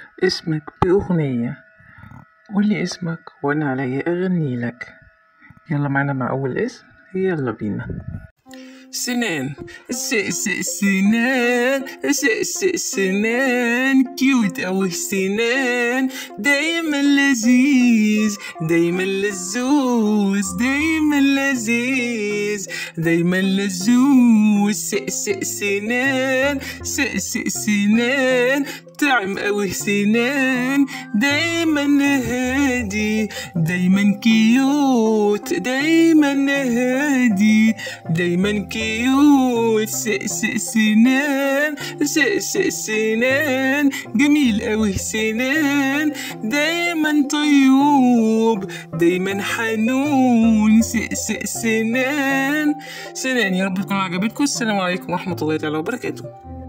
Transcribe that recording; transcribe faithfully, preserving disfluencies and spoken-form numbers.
اسمك بأغنية. قولي اسمك وأنا علي أغني لك. يلا معنا مع أول اسم، يلا بينا. سنان س س سنان س س سنان كيوت أوي سنان، دايما لذيذ دايما لزوز دايما لذيذ دايما لزوز. س س سنان س س سنان طعم أوي سنان، دايما هادي دايما كيوت دايما هادي دايما كيوت. س س سنان س س سنان جميل أوي سنان، دايما طيوب دايما حنون. س س سنان سنان. يا رب تكون عجبتكم. السلام عليكم ورحمة الله تعالى وبركاته.